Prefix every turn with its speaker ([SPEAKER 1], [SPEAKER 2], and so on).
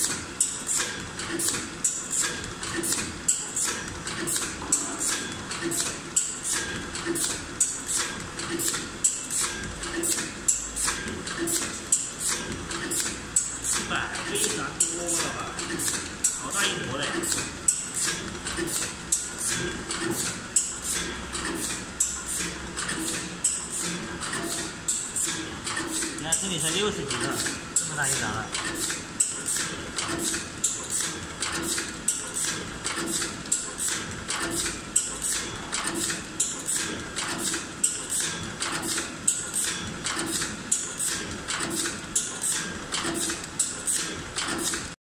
[SPEAKER 1] 非常多了吧，好大一坨嘞！你看这里才60几个，这么大一闸了。